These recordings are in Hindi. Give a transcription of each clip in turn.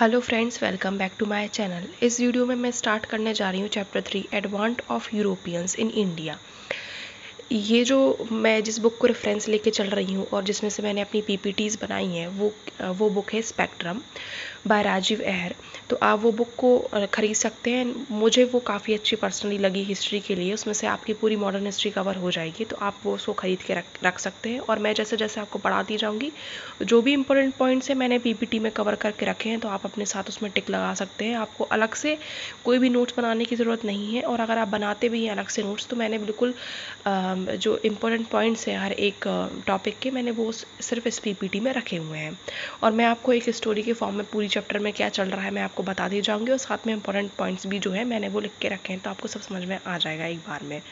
Hello friends, welcome back to my channel. इस वीडियो में मैं स्टार्ट करने जा रही हूँ chapter 3 advent of Europeans in India. ये जो मैं जिस बुक को रेफरेंस लेके चल रही हूँ और जिसमें से मैंने अपनी पीपीटीज बनाई हैं वो बुक है स्पेक्ट्रम बाय राजीव अय्यर। तो आप वो बुक को ख़रीद सकते हैं। मुझे वो काफ़ी अच्छी पर्सनली लगी हिस्ट्री के लिए। उसमें से आपकी पूरी मॉडर्न हिस्ट्री कवर हो जाएगी, तो आप वो उसको ख़रीद के रख सकते हैं। और मैं जैसे जैसे आपको पढ़ाती जाऊँगी, जो भी इंपॉर्टेंट पॉइंट्स हैं मैंने पीपीटी में कवर करके रखे हैं, तो आप अपने साथ उसमें टिक लगा सकते हैं। आपको अलग से कोई भी नोट्स बनाने की ज़रूरत नहीं है। और अगर आप बनाते भी हैं अलग से नोट्स, तो मैंने बिल्कुल जो इम्पोर्टेंट पॉइंट्स हैं हर एक टॉपिक के, मैंने वो सिर्फ इस पीपीटी में रखे हुए हैं। और मैं आपको एक स्टोरी के फॉर्म में पूरी चैप्टर में क्या चल रहा है मैं आपको बता दी जाऊँगी। और साथ में इंपॉर्टेंट पॉइंट्स भी जो है मैंने वो लिख के रखे हैं, तो आपको सब समझ में आ जाएगा एक बार में।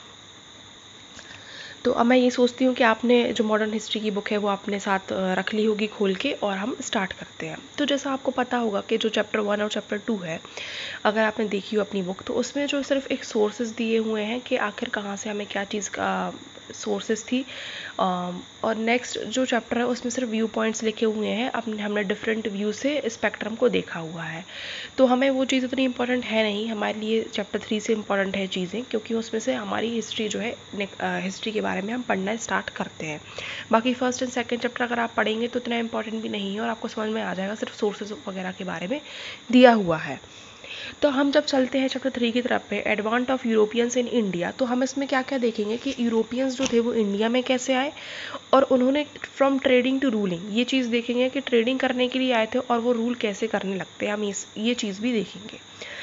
तो अब मैं ये सोचती हूँ कि आपने जो मॉडर्न हिस्ट्री की बुक है वो अपने साथ रख ली होगी खोल के, और हम स्टार्ट करते हैं। तो जैसा आपको पता होगा कि जो चैप्टर 1 और चैप्टर 2 है, अगर आपने देखी हो अपनी बुक, तो उसमें जो सिर्फ एक सोर्सेज दिए हुए हैं कि आखिर कहाँ से हमें क्या चीज़ का सोर्सेज थी। और नेक्स्ट जो चैप्टर है उसमें सिर्फ व्यू पॉइंट्स लिखे हुए हैं। हमने डिफरेंट व्यू से स्पेक्ट्रम को देखा हुआ है। तो हमें वो चीज़ इतनी इंपॉर्टेंट है नहीं, हमारे लिए चैप्टर 3 से इंपॉर्टेंट है चीज़ें, क्योंकि उसमें से हमारी हिस्ट्री जो है हिस्ट्री के बारे में हम पढ़ना स्टार्ट करते हैं। बाकी फर्स्ट एंड सेकंड चैप्टर अगर आप पढ़ेंगे तो इतना इंपॉर्टेंट भी नहीं है और आपको समझ में आ जाएगा, सिर्फ सोर्सेज वगैरह के बारे में दिया हुआ है। तो हम जब चलते हैं चैप्टर 3 की तरफ पे, advent of Europeans in India, तो हम इसमें क्या क्या देखेंगे कि यूरोपियंस जो थे वो इंडिया में कैसे आए, और उन्होंने फ्रॉम ट्रेडिंग टू रूलिंग, ये चीज़ देखेंगे कि ट्रेडिंग करने के लिए आए थे और वो रूल कैसे करने लगते हैं, हम ये चीज़ भी देखेंगे।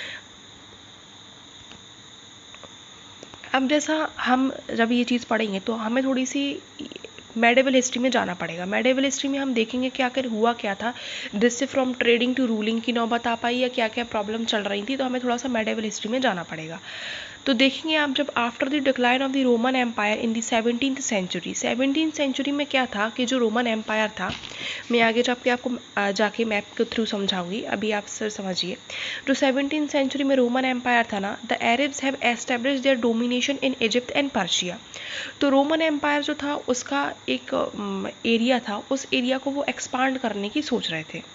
अब जैसा हम जब ये चीज़ पढ़ेंगे तो हमें थोड़ी सी मेडिवल हिस्ट्री में जाना पड़ेगा। मेडिवल हिस्ट्री में हम देखेंगे कि आखिर हुआ क्या था, जिससे फ्रॉम ट्रेडिंग टू रूलिंग की नौबत आ पाई, या क्या क्या प्रॉब्लम चल रही थी। तो हमें थोड़ा सा मेडिवल हिस्ट्री में जाना पड़ेगा। तो देखेंगे आप, जब after the decline of the Roman empire in the 17th century, 17th century में क्या था कि जो रोमन एम्पायर था, मैं आगे जाके आपको जाके मैप के थ्रू समझाऊंगी, अभी आप सर समझिए। जो 17th सेंचुरी में रोमन एम्पायर था ना, the Arabs have establish their domination in Egypt and Persia. तो रोमन एम्पायर जो था उसका एक एरिया था, उस एरिया को वो एक्सपांड करने की सोच रहे थे।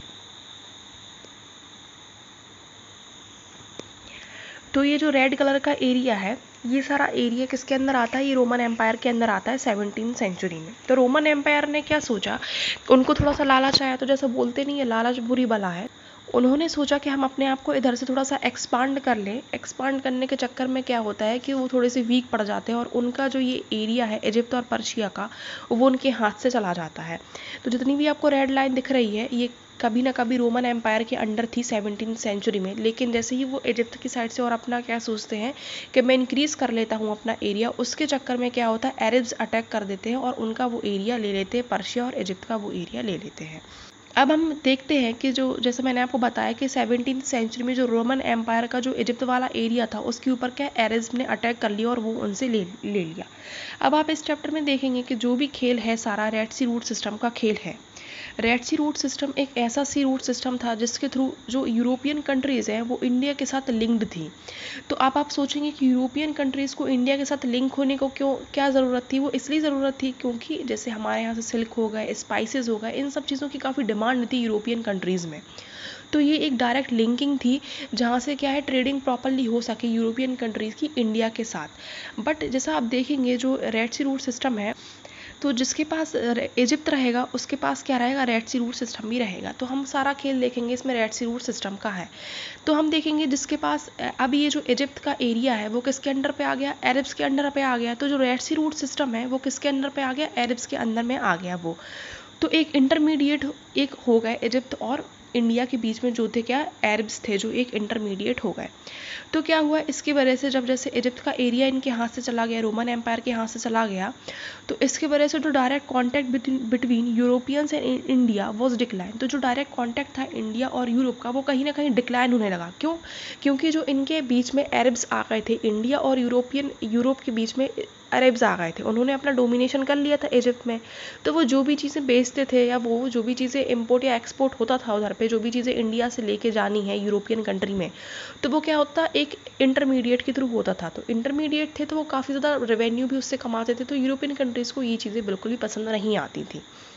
तो ये जो रेड कलर का एरिया है, ये सारा एरिया किसके अंदर आता है, ये रोमन एम्पायर के अंदर आता है 17th सेंचुरी में। तो रोमन एम्पायर ने क्या सोचा, उनको थोड़ा सा लालच आया, तो जैसा बोलते नहीं है लालच बुरी बला है, उन्होंने सोचा कि हम अपने आप को इधर से थोड़ा सा एक्सपांड कर लें। एक्सपांड करने के चक्कर में क्या होता है कि वो थोड़े से वीक पड़ जाते हैं, और उनका जो ये एरिया है इजिप्ट और पर्शिया का, वो उनके हाथ से चला जाता है। तो जितनी भी आपको रेड लाइन दिख रही है, ये कभी ना कभी रोमन एम्पायर के अंडर थी 17th सेंचुरी में। लेकिन जैसे ही वो इजिप्ट की साइड से और अपना क्या सोचते हैं कि मैं इंक्रीज़ कर लेता हूँ अपना एरिया, उसके चक्कर में क्या होता है, अरब्स अटैक कर देते हैं और उनका वो एरिया ले लेते हैं, पर्शिया और इजिप्ट का वो एरिया ले लेते हैं। अब हम देखते हैं कि जो जैसे मैंने आपको बताया कि 17th सेंचुरी में जो रोमन एम्पायर का जो इजिप्ट वाला एरिया था, उसके ऊपर क्या अरब्स ने अटैक कर लिया और वो उनसे ले लिया। अब आप इस चैप्टर में देखेंगे कि जो भी खेल है सारा रेड सी रूट सिस्टम का खेल है। रेड सी रूट सिस्टम एक ऐसा सी रूट सिस्टम था जिसके थ्रू जो यूरोपियन कंट्रीज़ हैं वो इंडिया के साथ लिंक्ड थी। तो आप सोचेंगे कि यूरोपियन कंट्रीज़ को इंडिया के साथ लिंक होने को क्यों क्या ज़रूरत थी, वो इसलिए ज़रूरत थी क्योंकि जैसे हमारे यहाँ से सिल्क हो गए, स्पाइसेस हो गए, इन सब चीज़ों की काफ़ी डिमांड थी यूरोपियन कंट्रीज़ में। तो ये एक डायरेक्ट लिंकिंग थी, जहाँ से क्या है ट्रेडिंग प्रॉपरली हो सके यूरोपियन कंट्रीज़ की इंडिया के साथ। बट जैसा आप देखेंगे जो रेड सी रूट सिस्टम है, तो जिसके पास इजिप्ट रहेगा उसके पास क्या रहेगा, रेड सी रूट सिस्टम भी रहेगा। तो हम सारा खेल देखेंगे इसमें रेड सी रूट सिस्टम का है। तो हम देखेंगे जिसके पास अब ये जो इजिप्ट का एरिया है वो किसके अंडर पे आ गया, अरब्स के अंडर पे आ गया। तो जो रेड सी रूट सिस्टम है वो किसके अंडर पे आ गया, अरब्स के अंदर में आ गया वो। तो एक इंटरमीडिएट एक हो गए इजिप्ट और इंडिया के बीच में जो थे क्या, अरब्स थे, जो एक इंटरमीडिएट हो गए। तो क्या हुआ इसकी वजह से, जब जैसे इजिप्ट का एरिया इनके हाथ से चला गया, रोमन एम्पायर के हाथ से चला गया, तो इसकी वजह से जो direct contact between Europeans and India was decline. तो जो डायरेक्ट कांटेक्ट था इंडिया और यूरोप का वो कहीं ना कहीं डिक्लाइन होने लगा। क्यों, क्योंकि जो इनके बीच में अरब्स आ गए थे, इंडिया और यूरोप के बीच में अरब्स आ गए थे, उन्होंने अपना डोमिनेशन कर लिया था इजिप्ट में। तो वो जो भी चीज़ें बेचते थे या वो जो भी चीज़ें इंपोर्ट या एक्सपोर्ट होता था उधर पे, जो भी चीज़ें इंडिया से लेके जानी है यूरोपियन कंट्री में, तो वो क्या होता एक इंटरमीडिएट के थ्रू होता था। तो इंटरमीडिएट थे तो वो काफ़ी ज़्यादा रेवेन्यू भी उससे कमाते थे। तो यूरोपियन कंट्रीज़ को ये चीज़ें बिल्कुल भी पसंद नहीं आती थी।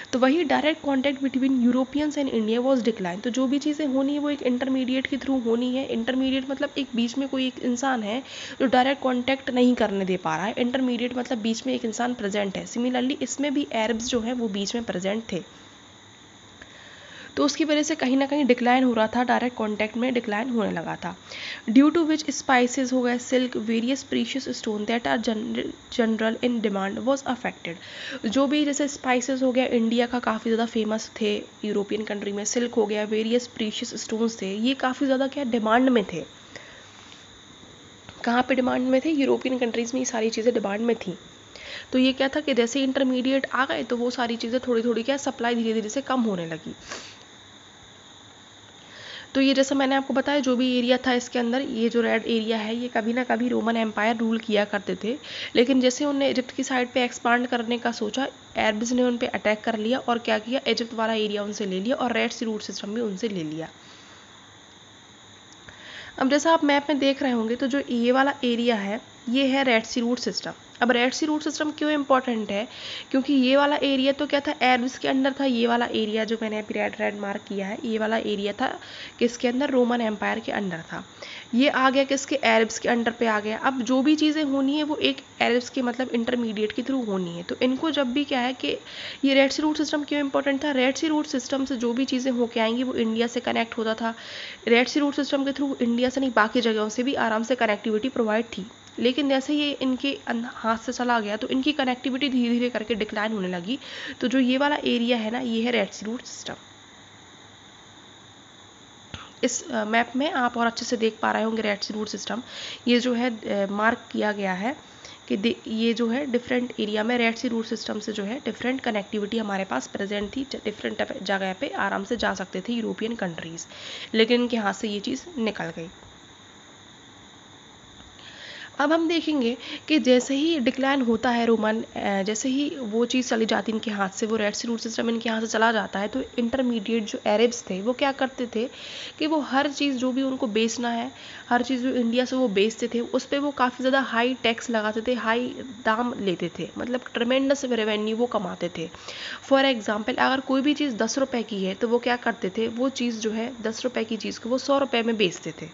तो वही direct contact between Europeans and India was decline. तो जो भी चीज़ें होनी है वो एक इंटरमीडिएट के थ्रू होनी है। इंटरमीडिएट मतलब एक बीच में कोई एक इंसान है जो डायरेक्ट कॉन्टैक्ट नहीं करने दे पा रहा है। इंटरमीडिएट मतलब बीच में एक इंसान प्रेजेंट है। सिमिलरली इसमें भी अरब्स जो है वो बीच में प्रेजेंट थे, तो उसकी वजह से कहीं ना कहीं डिक्लाइन हो रहा था, डायरेक्ट कॉन्टैक्ट में डिक्लाइन होने लगा था। ड्यू टू विच स्पाइसेस हो गए, silk, various precious stone that are general in demand was affected. जो भी जैसे स्पाइसेस हो गया इंडिया का काफ़ी ज़्यादा फेमस थे यूरोपियन कंट्री में, सिल्क हो गया, वेरियस प्रीशियस स्टोन्स थे, ये काफ़ी ज़्यादा क्या डिमांड में थे। कहाँ पे डिमांड में थे? यूरोपियन कंट्रीज़ में ये सारी चीज़ें डिमांड में थी। तो ये क्या था कि जैसे इंटरमीडिएट आ गए तो वो सारी चीज़ें थोड़ी थोड़ी क्या सप्लाई धीरे धीरे से कम होने लगी। तो ये जैसा मैंने आपको बताया जो भी एरिया था इसके अंदर, ये जो रेड एरिया है ये कभी ना कभी रोमन एम्पायर रूल किया करते थे, लेकिन जैसे उन्होंने इजिप्ट की साइड पे एक्सपांड करने का सोचा, अरब्स ने उन पे अटैक कर लिया और क्या किया, इजिप्ट वाला एरिया उनसे ले लिया और रेड सी रूट सिस्टम भी उनसे ले लिया। अब जैसा आप मैप में देख रहे होंगे तो जो ये वाला एरिया है ये है रेड सी रूट सिस्टम। अब रेड सी रूट सिस्टम क्यों इंपॉर्टेंट है? क्योंकि ये वाला एरिया तो क्या था, अरब्स के अंडर था। ये वाला एरिया जो मैंने अभी रेड रेड मार्क किया है, ये वाला एरिया था किसके अंदर, रोमन एम्पायर के अंडर था। ये आ गया किसके, अरब्स के अंडर पे आ गया। अब जो भी चीज़ें होनी है वो एक अरब्स के मतलब इंटरमीडिएट के थ्रू होनी है। तो इनको जब भी क्या है कि ये रेड सी रूट सिस्टम क्यों इंपॉर्टेंट था, रेड सी रूट सिस्टम से जो भी चीज़ें होके आएंगी वो इंडिया से कनेक्ट होता था। रेड सी रूट सिस्टम के थ्रू इंडिया से नहीं बाकी जगहों से भी आराम से कनेक्टिविटी प्रोवाइड थी। लेकिन जैसे ये इनके हाथ से चला गया तो इनकी कनेक्टिविटी धीरे धीरे करके डिक्लाइन होने लगी। तो जो ये वाला एरिया है ना, ये है रेड सी रूट सिस्टम। इस मैप में आप और अच्छे से देख पा रहे होंगे रेड सी रूट सिस्टम। ये जो है मार्क किया गया है कि ये जो है डिफरेंट एरिया में रेड सी रूट सिस्टम से जो है डिफरेंट कनेक्टिविटी हमारे पास प्रेजेंट थी। डिफरेंट जगह पे आराम से जा सकते थे यूरोपियन कंट्रीज़, लेकिन इनके हाथ से ये चीज़ निकल गई। अब हम देखेंगे कि जैसे ही डिक्लाइन होता है रोमन, जैसे ही वो चीज़ चली जाती है इनके हाथ से, वो रेड सी रूट सिस्टम इनके हाथ से चला जाता है, तो इंटरमीडिएट जो अरब्स थे वो क्या करते थे कि वो हर चीज़ जो भी उनको बेचना है, हर चीज़ जो इंडिया से वो बेचते थे उस पर वो काफ़ी ज़्यादा हाई टैक्स लगाते थे, हाई दाम लेते थे, मतलब ट्रमेंडस रेवेन्यू वो कमाते थे। फॉर एग्जाम्पल अगर कोई भी चीज़ 10 रुपये की है तो वो क्या करते थे, वो चीज़ जो है 10 रुपये की चीज़ को वो 100 रुपये में बेचते थे।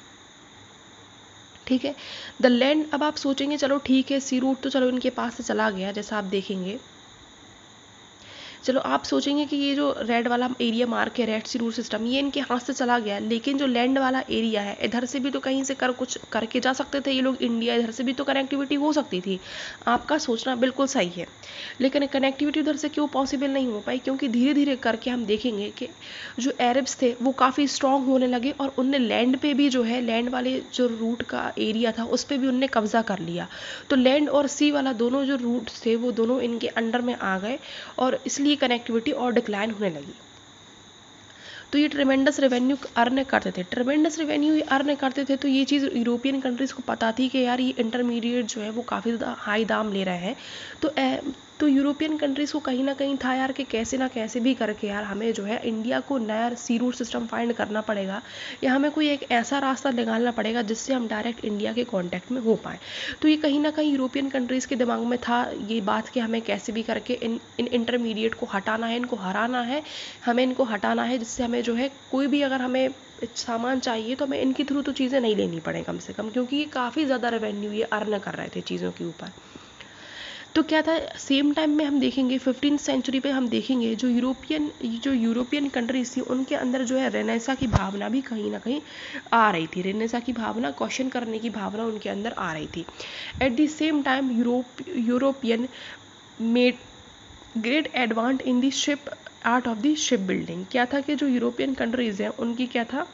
ठीक है। द लैंड, अब आप सोचेंगे चलो ठीक है सी रूट तो चलो इनके पास से चला गया, जैसा आप देखेंगे, चलो आप सोचेंगे कि ये जो रेड वाला एरिया मार्क है रेड सी रूट सिस्टम, ये इनके हाथ से चला गया, लेकिन जो लैंड वाला एरिया है इधर से भी तो कहीं से कुछ करके जा सकते थे ये लोग इंडिया, इधर से भी तो कनेक्टिविटी हो सकती थी। आपका सोचना बिल्कुल सही है, लेकिन कनेक्टिविटी उधर से क्यों पॉसिबल नहीं हो पाई? क्योंकि धीरे धीरे करके हम देखेंगे कि जो अरब्स थे वो काफ़ी स्ट्रांग होने लगे और उनने लैंड पे भी जो है, लैंड वाले जो रूट का एरिया था उस पर भी उनने कब्जा कर लिया। तो लैंड और सी वाला दोनों जो रूट थे वो दोनों इनके अंडर में आ गए और इसलिए कनेक्टिविटी और डिक्लाइन होने लगी। तो ये ट्रेमेंडस रेवेन्यू अर्न करते थे, ट्रेमेंडस रेवेन्यू अर्न करते थे। तो ये चीज़ यूरोपियन कंट्रीज़ को पता थी कि यार ये इंटरमीडिएट जो है वो काफ़ी ज़्यादा हाई दाम ले रहे हैं। तो यूरोपियन कंट्रीज़ को कहीं ना कहीं था यार कि कैसे ना कैसे भी करके यार हमें जो है इंडिया को नया सी रूट सिस्टम फाइंड करना पड़ेगा, या हमें कोई एक ऐसा रास्ता निकालना पड़ेगा जिससे हम डायरेक्ट इंडिया के कॉन्टैक्ट में हो पाए। तो ये कहीं ना कहीं यूरोपियन कंट्रीज़ के दिमाग में था ये बात कि हमें कैसे भी करके इन इंटरमीडिएट को हटाना है, इनको हराना है, हमें इनको हटाना है, जिससे हमें जो है कोई भी अगर हमें सामान चाहिए तो हमें इनके थ्रू तो चीज़ें नहीं लेनी पड़े कम से कम, क्योंकि ये काफ़ी ज़्यादा रेवेन्यू ये अर्न कर रहे थे चीज़ों के ऊपर। तो क्या था, सेम टाइम में हम देखेंगे 15th सेंचुरी पे हम देखेंगे जो यूरोपियन कंट्रीज थी उनके अंदर जो है रेनेसा की भावना भी कहीं ना कहीं आ रही थी। रेनेसा की भावना, क्वेश्चन करने की भावना उनके अंदर आ रही थी। At the same time European made great advance in the ship art of the ship building. क्या था कि जो यूरोपियन कंट्रीज हैं उनकी क्या था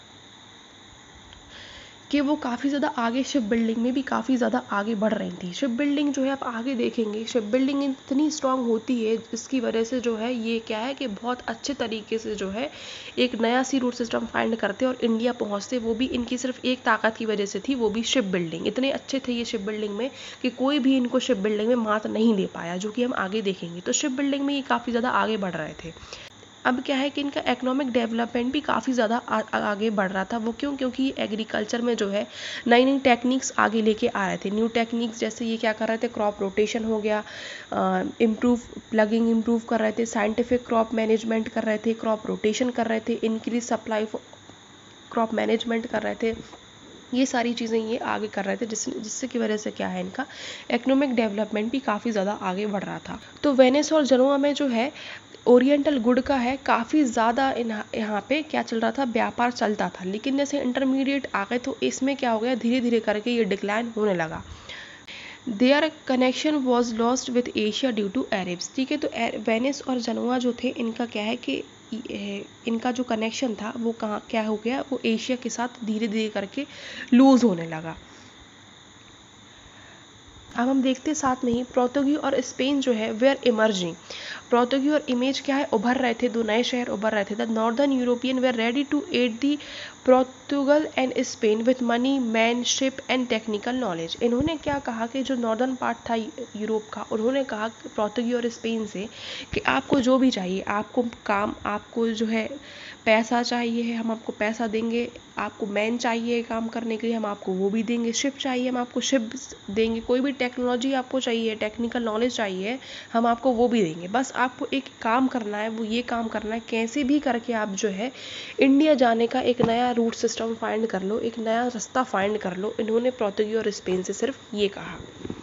कि वो काफ़ी ज़्यादा आगे शिप बिल्डिंग में भी काफ़ी ज़्यादा आगे बढ़ रही थी। शिप बिल्डिंग जो है आप आगे देखेंगे, शिप बिल्डिंग इतनी स्ट्रांग होती है जिसकी वजह से जो है ये क्या है कि बहुत अच्छे तरीके से जो है एक नया सी रूट सिस्टम फाइंड करते और इंडिया पहुंचते। वो भी इनकी सिर्फ एक ताकत की वजह से थी, वो भी शिप बिल्डिंग। इतने अच्छे थे ये शिप बिल्डिंग में कि कोई भी इनको शिप बिल्डिंग में मात नहीं दे पाया, जो कि हम आगे देखेंगे। तो शिप बिल्डिंग में ये काफ़ी ज़्यादा आगे बढ़ रहे थे। अब क्या है कि इनका इकोनॉमिक डेवलपमेंट भी काफ़ी ज़्यादा आगे बढ़ रहा था। वो क्यों? क्योंकि एग्रीकल्चर में जो है नई नई टेक्निक्स आगे लेके आ रहे थे। न्यू टेक्निक्स जैसे ये क्या कर रहे थे, क्रॉप रोटेशन हो गया, प्लगिंग इम्प्रूव कर रहे थे, साइंटिफिक क्रॉप मैनेजमेंट कर रहे थे, क्रॉप रोटेशन कर रहे थे, इंक्रीज सप्लाई क्रॉप मैनेजमेंट कर रहे थे। ये सारी चीज़ें ये आगे कर रहे थे, जिससे की वजह से क्या है, इनका इकोनॉमिक डेवलपमेंट भी काफ़ी ज़्यादा आगे बढ़ रहा था। तो वेनिस और जनोआ में जो है ओरिएंटल गुड का है काफ़ी ज़्यादा यहाँ पे क्या चल रहा था, व्यापार चलता था। लेकिन जैसे इंटरमीडिएट आ गए तो इसमें क्या हो गया, धीरे धीरे करके ये डिक्लाइन होने लगा। Their connection was lost with Asia due to Arabs. ठीक है, तो वेनिस और जनोआ जो थे, इनका क्या है कि इनका जो कनेक्शन था वो कहाँ क्या हो गया, वो एशिया के साथ धीरे धीरे करके लूज होने लगा। अब हम देखते साथ में ही पोर्तुगी और स्पेन जो है वेयर इमर्जिंग। पोर्तुगी और इमेज क्या है, उभर रहे थे, दो नए शहर उभर रहे थे। The northern European were ready to aid the Portugal and Spain with money, man, ship and technical knowledge. इन्होंने क्या कहा कि जो नॉर्दर्न पार्ट था यूरोप का, उन्होंने कहा पोर्तुगी और स्पेन से कि आपको जो भी चाहिए, आपको काम, आपको जो है पैसा चाहिए है, हम आपको पैसा देंगे, आपको मैन चाहिए काम करने के लिए, हम आपको वो भी देंगे, शिप चाहिए, हम आपको शिप देंगे, कोई भी टेक्नोलॉजी आपको चाहिए, टेक्निकल नॉलेज चाहिए, हम आपको वो भी देंगे। बस आपको एक काम करना है, वो ये काम करना है, कैसे भी करके आप जो है इंडिया जाने का एक नया रूट सिस्टम फाइंड कर लो, एक नया रास्ता फाइंड कर लो। इन्होंने पोर्तुगी और स्पेन से सिर्फ ये कहा।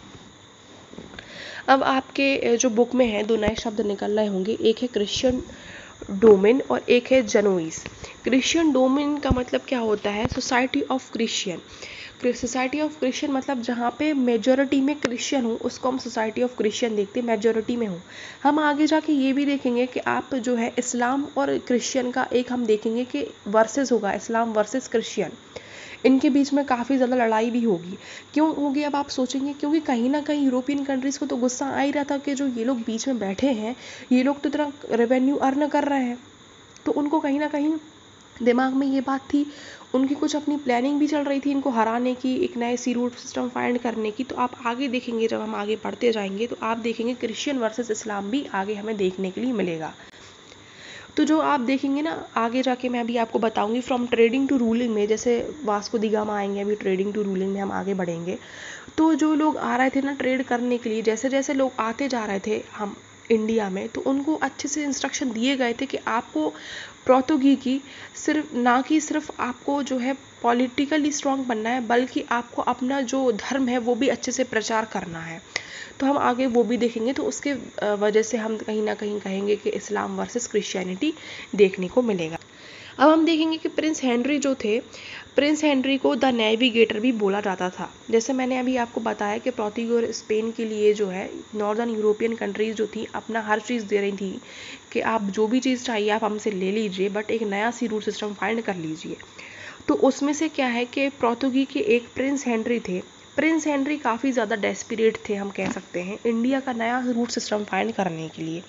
अब आपके जो बुक में है दो नए शब्द निकल रहे होंगे, एक है क्रिश्चियन डोमेन और एक है जनोइस। क्रिश्चियन डोमेन का मतलब क्या होता है, society of Christian. Society of Christian मतलब जहाँ पे मेजोरिटी में क्रिश्चियन हो, उसको हम सोसाइटी ऑफ क्रिश्चियन देखते हैं, मेजोरिटी में हो। हम आगे जाके ये भी देखेंगे कि आप जो है इस्लाम और क्रिश्चियन का एक हम देखेंगे कि वर्सेस होगा, इस्लाम वर्सेस क्रिश्चियन। इनके बीच में काफ़ी ज़्यादा लड़ाई भी होगी। क्यों होगी, अब आप सोचेंगे, क्योंकि कहीं ना कहीं यूरोपियन कंट्रीज़ को तो गुस्सा आ ही रहा था कि जो ये लोग बीच में बैठे हैं, ये लोग तो इतना रेवेन्यू अर्न कर रहे हैं। तो उनको कहीं ना कहीं दिमाग में ये बात थी, उनकी कुछ अपनी प्लानिंग भी चल रही थी इनको हराने की, एक नए सी रूट सिस्टम फाइंड करने की। तो आप आगे देखेंगे, जब हम आगे बढ़ते जाएंगे तो आप देखेंगे क्रिश्चियन वर्सेस इस्लाम भी आगे हमें देखने के लिए मिलेगा। तो जो आप देखेंगे ना आगे जाके, मैं अभी आपको बताऊंगी फ्रॉम ट्रेडिंग टू रूलिंग में, जैसे वास्को दी गामा आएंगे, अभी ट्रेडिंग टू रूलिंग में हम आगे बढ़ेंगे। तो जो लोग आ रहे थे ना ट्रेड करने के लिए, जैसे जैसे लोग आते जा रहे थे हम इंडिया में, तो उनको अच्छे से इंस्ट्रक्शन दिए गए थे कि आपको पोर्तुगी की सिर्फ आपको जो है पॉलिटिकली स्ट्रांग बनना है, बल्कि आपको अपना जो धर्म है वो भी अच्छे से प्रचार करना है। तो हम आगे वो भी देखेंगे। तो उसके वजह से हम कहीं ना कहीं कहेंगे कि इस्लाम वर्सेस क्रिश्चियनिटी देखने को मिलेगा। अब हम देखेंगे कि प्रिंस हेनरी जो थे, प्रिंस हेनरी को द नेविगेटर भी बोला जाता था। जैसे मैंने अभी आपको बताया कि पोर्तुगी और स्पेन के लिए जो है नॉर्दर्न यूरोपियन कंट्रीज़ जो थी अपना हर चीज़ दे रही थी कि आप जो भी चीज़ चाहिए आप हमसे ले लीजिए, बट एक नया सी रूट सिस्टम फाइंड कर लीजिए। तो उसमें से क्या है कि पोर्तुगी के एक प्रिंस हेनरी थे। प्रिंस हेनरी काफ़ी ज़्यादा डेस्परेट थे, हम कह सकते हैं, इंडिया का नया रूट सिस्टम फाइंड करने के लिए।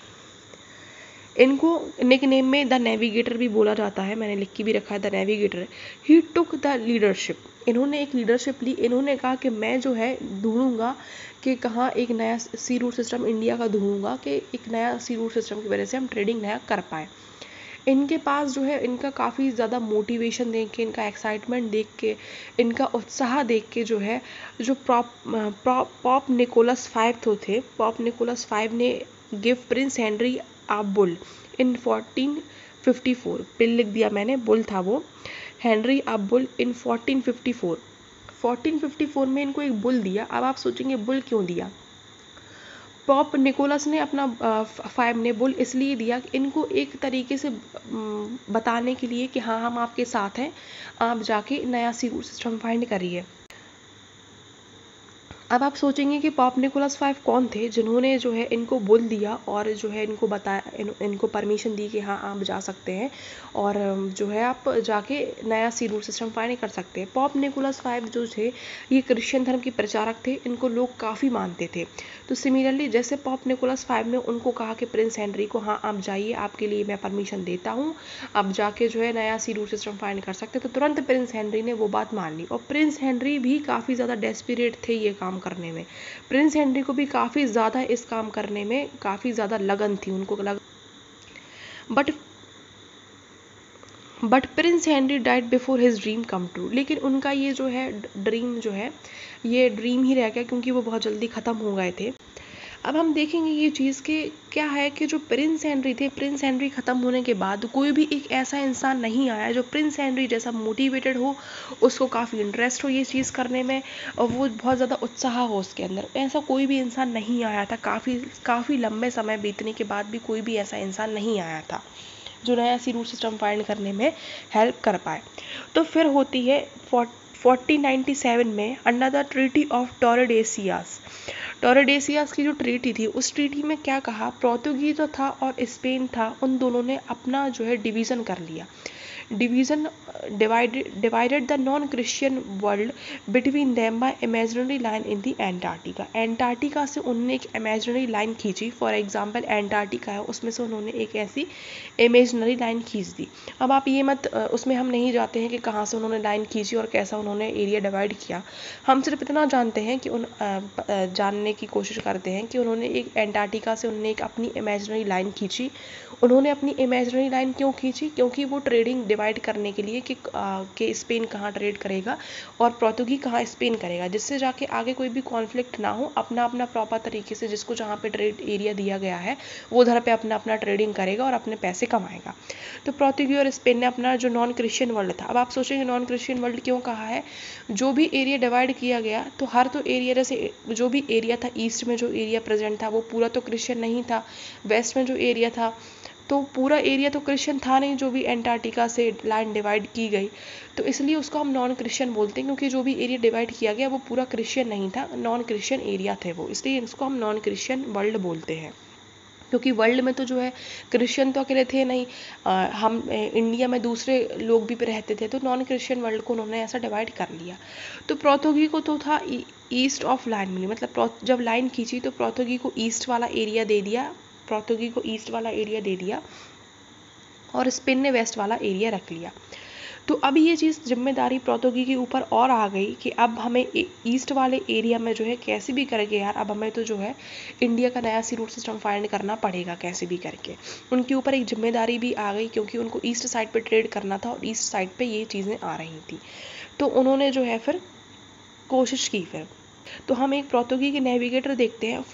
इनको निकनेम में द नेविगेटर भी बोला जाता है, मैंने लिख के भी रखा है the navigator. He took the leadership. इन्होंने एक लीडरशिप ली। इन्होंने कहा कि मैं जो है ढूंढूंगा कि कहाँ एक नया सी रूट सिस्टम इंडिया का ढूंढूंगा कि एक नया सी रूट सिस्टम की वजह से हम ट्रेडिंग नया कर पाए। इनके पास जो है इनका काफ़ी ज़्यादा मोटिवेशन देख के, इनका एक्साइटमेंट देख के, इनका उत्साह देख के जो है, जो पॉप निकोलस फाइव तो थे, पॉप निकोलस फाइव ने give prince Henry a bull in 1454। Bill लिख दिया मैंने, बुल था वो, हेनरी आ बुल इन 1454। 1454 में इनको एक बुल दिया। अब आप सोचेंगे बुल क्यों दिया? पॉप निकोलस ने अपना फाइव ने बुल इसलिए दिया कि इनको एक तरीके से बताने के लिए कि हाँ हम आपके साथ हैं, आप जाके नया सी रूट सिस्टम फाइंड करिए। अब आप सोचेंगे कि पॉप निकोलस फाइव कौन थे जिन्होंने जो है इनको बुल दिया और जो है इनको बताया, इनको परमिशन दी कि हाँ आप जा सकते हैं और जो है आप जाके नया सी रूट सिस्टम फाइंड कर सकते हैं। पॉप निकोलस फाइव जो थे ये क्रिश्चियन धर्म के प्रचारक थे, इनको लोग काफ़ी मानते थे। तो सिमिलरली जैसे पॉप निकोलस फाइव ने उनको कहा कि प्रिंस हेनरी को हाँ आप जाइए, आपके लिए मैं परमिशन देता हूँ, आप जाके जो है नया सी रूट सिस्टम फाइंड कर सकते, तो तुरंत प्रिंस हेनरी ने वो बात मान ली। और प्रिंस हेनरी भी काफ़ी ज़्यादा डेस्परेट थे ये काम करने में। प्रिंस हेनरी को भी काफ़ी ज़्यादा इस काम करने में काफ़ी ज़्यादा लगन थी, उनको लग, but but prince Henry died before his dream come true, लेकिन उनका ये जो है ड्रीम जो है ये ड्रीम ही रह गया क्योंकि वो बहुत जल्दी ख़त्म हो गए थे। अब हम देखेंगे ये चीज़ के क्या है कि जो प्रिंस हेनरी थे, प्रिंस हेनरी ख़त्म होने के बाद कोई भी एक ऐसा इंसान नहीं आया जो प्रिंस हेनरी जैसा मोटिवेटेड हो, उसको काफ़ी इंटरेस्ट हो ये चीज़ करने में और वो बहुत ज़्यादा उत्साह हो उसके अंदर। ऐसा कोई भी इंसान नहीं आया था, काफ़ी लंबे समय बीतने के बाद भी कोई भी ऐसा इंसान नहीं आया था जो नया सी रूट सिस्टम फाइंड करने में हेल्प कर पाए। तो फिर होती है 1497 में another treaty of Tordesillas. Tordesillas की जो ट्रीटी थी, उस ट्रीटी में क्या कहा, पोर्तुगीज जो था और स्पेन था, उन दोनों ने अपना जो है डिवीज़न कर लिया। Division divided the non Christian world between them by imaginary line in the Antarctica. Antarctica से उन्होंने एक इमेजिनरी लाइन खींची, फॉर एग्जांपल एंटार्क्टिका है, उसमें से उन्होंने एक ऐसी इमेजिनरी लाइन खींच दी। अब आप ये मत उसमें हम नहीं जाते हैं कि कहाँ से उन्होंने लाइन खींची और कैसा उन्होंने एरिया डिवाइड किया। हम सिर्फ इतना जानते हैं कि जानने की कोशिश करते हैं कि उन्होंने एक एंटार्क्टिका से उन्होंने एक अपनी इमेजिनरी लाइन खींची। उन्होंने अपनी इमेजिनरी लाइन क्यों खींची, क्योंकि वो ट्रेडिंग डिवाइड करने के लिए कि स्पेन कहाँ ट्रेड करेगा और पोर्तुगी कहाँ स्पेन करेगा, जिससे जाके आगे कोई भी कॉन्फ्लिक्ट ना हो, अपना अपना प्रॉपर तरीके से जिसको जहाँ पे ट्रेड एरिया दिया गया है वो उधर पे अपना अपना ट्रेडिंग करेगा और अपने पैसे कमाएगा। तो पोर्तुगी और स्पेन ने अपना जो नॉन क्रिश्चियन वर्ल्ड था, अब आप सोचेंगे नॉन क्रिश्चियन वर्ल्ड क्यों कहा है, जो भी एरिया डिवाइड किया गया तो हर तो एरिया जैसे जो भी एरिया था, ईस्ट में जो एरिया प्रेजेंट था वो पूरा तो क्रिश्चियन नहीं था, वेस्ट में जो एरिया था तो पूरा एरिया तो क्रिश्चियन था नहीं, जो भी एंटार्क्टिका से लैंड डिवाइड की गई, तो इसलिए उसको हम नॉन क्रिश्चियन बोलते हैं क्योंकि जो भी एरिया डिवाइड किया गया वो पूरा क्रिश्चियन नहीं था, नॉन क्रिश्चियन एरिया थे वो, इसलिए इसको हम नॉन क्रिश्चियन वर्ल्ड बोलते हैं। क्योंकि वर्ल्ड में तो जो है क्रिश्चियन तो अकेले थे नहीं, हम इंडिया में दूसरे लोग भी रहते थे, तो नॉन क्रिश्चियन वर्ल्ड को उन्होंने ऐसा डिवाइड कर लिया। तो पोर्तुगी को तो था ईस्ट ऑफ लाइन मिली, मतलब जब लाइन खींची तो पोर्तुगी को ईस्ट वाला एरिया दे दिया, पोर्तुगी को ईस्ट वाला एरिया दे दिया और स्पेन ने वेस्ट वाला एरिया रख लिया। तो अब ये चीज़ जिम्मेदारी पोर्तुगी के ऊपर और आ गई कि अब हमें ईस्ट वाले एरिया में जो है कैसे भी करके यार अब हमें तो जो है इंडिया का नया सी रूट सिस्टम फाइंड करना पड़ेगा कैसे भी करके। उनके ऊपर एक जिम्मेदारी भी आ गई क्योंकि उनको ईस्ट साइड पे ट्रेड करना था और ईस्ट साइड पे ये चीज़ें आ रही थी, तो उन्होंने जो है फिर कोशिश की फिर। तो हम एक पोर्तुगी के नेविगेटर देखते हैं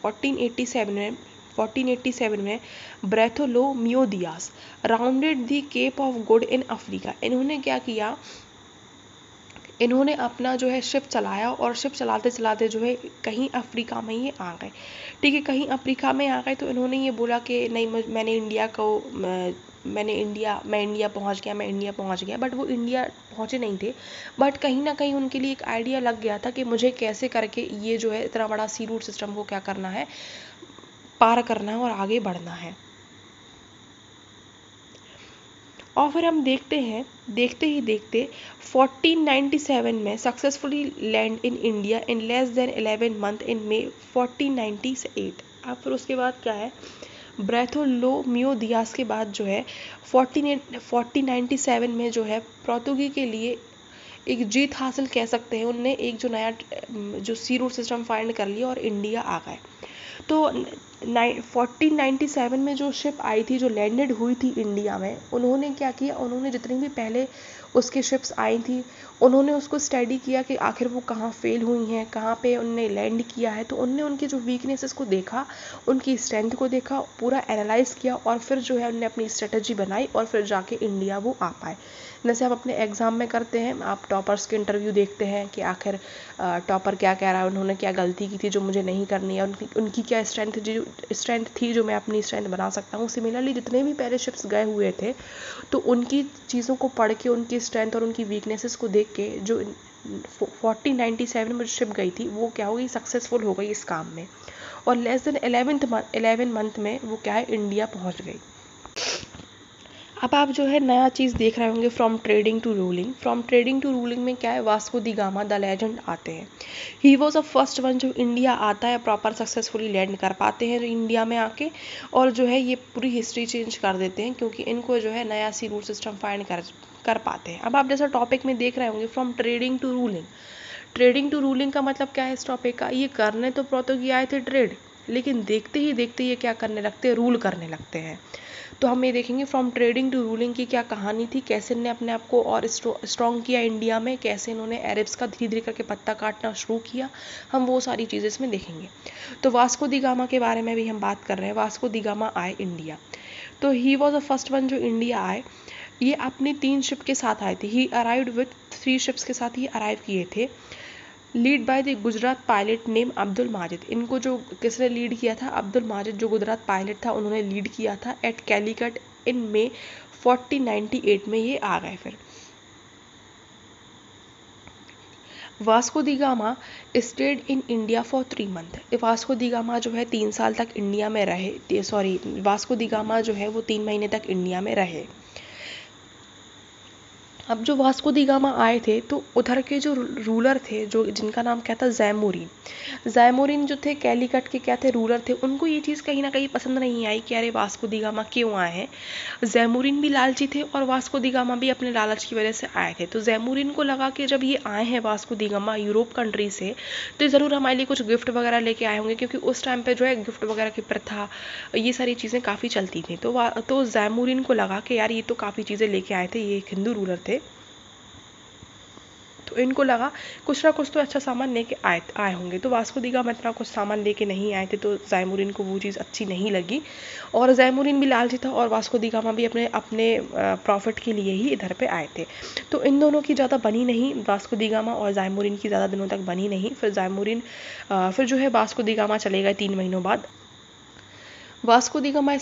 1487 में Bartholomew Dias rounded the Cape of Good in Africa. इन्होंने क्या किया, इन्होंने अपना जो है शिप चलाया और शिप चलाते चलाते जो है कहीं अफ्रीका में ये आ गए। ठीक है, कहीं अफ्रीका में आ गए तो इन्होंने ये बोला कि नहीं मैं इंडिया पहुंच गया, बट वो इंडिया पहुंचे नहीं थे, बट कहीं ना कहीं उनके लिए एक आइडिया लग गया था कि मुझे कैसे करके ये जो है इतना बड़ा सी रूट सिस्टम को क्या करना है, पार करना है और आगे बढ़ना है। और फिर हम देखते ही देखते 1497 में successfully land in India in less than 11 month in May 1498। अब फिर उसके बाद क्या है, ब्रेथोलोमियो दियास के बाद जो है 1497 में जो है पोर्तुगी के लिए एक जीत हासिल कह सकते हैं, उनने एक जो नया जो सी रूट सिस्टम फाइंड कर लिया और इंडिया आ गए। तो 1497 में जो शिप आई थी, जो लैंडेड हुई थी इंडिया में, उन्होंने क्या किया, उन्होंने जितनी भी पहले उसके शिप्स आई थी उन्होंने उसको स्टडी किया कि आखिर वो कहाँ फेल हुई हैं, कहाँ पे उनने लैंड किया है, तो उनने उनकी जो वीकनेसेस को देखा, उनकी स्ट्रेंथ को देखा, पूरा एनालाइज किया और फिर जो है उनने अपनी स्ट्रेटजी बनाई और फिर जाके इंडिया वो आ पाए। जैसे हम अपने एग्ज़ाम में करते हैं, आप टॉपर्स के इंटरव्यू देखते हैं कि आखिर टॉपर क्या कह रहा है, उन्होंने क्या गलती की थी जो मुझे नहीं करनी है, उनकी क्या स्ट्रेंथ थी जो मैं अपनी स्ट्रेंथ बना सकता हूँ। सिमिलरली जितने भी पहले शिप्स गए हुए थे तो उनकी चीज़ों को पढ़ के, उनकी स्ट्रेंथ और उनकी वीकनेसेस को देख के जो 1497 में जो शिप गई थी वो क्या हो गई, सक्सेसफुल हो गई इस काम में और लेस देन 11 मंथ में वो क्या है, इंडिया पहुँच गई। अब आप जो है नया चीज़ देख रहे होंगे, फ्रॉम ट्रेडिंग टू रूलिंग में क्या है, Vasco da Gama the legend आते हैं। He was a first one जो इंडिया आता है, प्रॉपर सक्सेसफुली लैंड कर पाते हैं इंडिया में आके और जो है ये पूरी हिस्ट्री चेंज कर देते हैं क्योंकि इनको जो है नया सी रूट सिस्टम फाइंड कर पाते हैं। अब आप जैसा टॉपिक में देख रहे होंगे, फ्रॉम ट्रेडिंग टू रूलिंग का मतलब क्या है इस टॉपिक का, ये करने तो पोर्तुगी आए थे ट्रेड, लेकिन देखते ही देखते ये क्या करने लगते हैं, रूल करने लगते हैं। तो हम ये देखेंगे फ्रॉम ट्रेडिंग टू रूलिंग की क्या कहानी थी, कैसे इन्होंने अपने आप को और स्ट्रॉन्ग किया इंडिया में, कैसे इन्होंने अरब्स का धीरे धीरे करके पत्ता काटना शुरू किया, हम वो सारी चीज़ें इसमें देखेंगे। तो वास्को दी गामा के बारे में भी हम बात कर रहे हैं। वास्को दी गामा आए इंडिया, तो he was the first one जो इंडिया आए। ये अपनी 3 शिप के साथ आए थे। ही अराइव्ड विथ 3 शिप्स के साथ ही अराइव किए थे। Lead by the Gujarat pilot name Abdul Majid. इनको जो किसने लीड किया था, अब्दुल माजिद जो गुजरात पायलट था उन्होंने लीड किया था। एट कैलीकट इन मे 1498 में ये आ गए। फिर Vasco da Gama stayed in India for 3 month. Vasco da Gama जो है 3 साल तक इंडिया में रहे, सॉरी वास्को दी गामा जो है वो 3 महीने तक इंडिया में रहे। अब जो वास्को दी गामा आए थे तो उधर के जो रूलर थे, जो जिनका नाम क्या था, जैमोरिन। जैमोरिन जो थे कैलीकट के क्या थे, रूलर थे। उनको ये चीज़ कहीं ना कहीं पसंद नहीं आई कि अरे वास्को दी गामा क्यों आए हैं। जैमोरिन भी लालची थे और वास्को दी गामा भी अपने लालच की वजह से आए थे। तो जैमोरिन को लगा कि जब ये आए हैं Vasco da Gama Europe country से, तो ज़रूर हमारे लिए कुछ गिफ्ट वगैरह लेके आए होंगे, क्योंकि उस टाइम पे जो है गिफ्ट वगैरह की प्रथा, ये सारी चीज़ें काफ़ी चलती थी। तो जैमोरिन को लगा कि यार ये तो काफ़ी चीज़ें लेके आए थे, ये एक हिंदू रूलर थे, तो इनको लगा कुछ ना कुछ तो अच्छा सामान लेके आए होंगे। तो वास्को दी गामा इतना कुछ सामान लेके नहीं आए थे, तो जैमोरिन को वो चीज़ अच्छी नहीं लगी। और जैमोरिन भी लालची था और वास्को दी गामा भी अपने अपने प्रॉफिट के लिए ही इधर पे आए थे। तो इन दोनों की ज़्यादा बनी नहीं, वास्को दी गामा और जैमोरिन की ज़्यादा दिनों तक बनी नहीं। फिर जो है वास्को दी गामा चले गए 3 महीनों बाद। Vasco da Gama